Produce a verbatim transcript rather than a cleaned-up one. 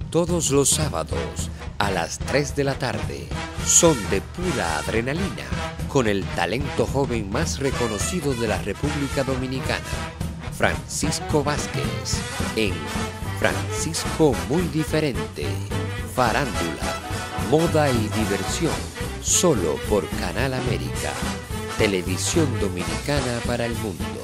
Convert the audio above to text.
Todos los sábados a las tres de la tarde son de pura adrenalina con el talento joven más reconocido de la República Dominicana, Francisco Vázquez, en Francisco Muy Diferente, farándula, moda y diversión, solo por Canal América, televisión dominicana para el mundo.